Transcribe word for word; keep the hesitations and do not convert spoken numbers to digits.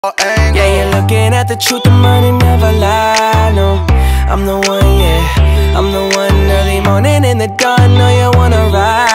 Yeah, you're looking at the truth, the money never lie, no. I'm the one, yeah, I'm the one. Early morning in the dawn, know you wanna ride.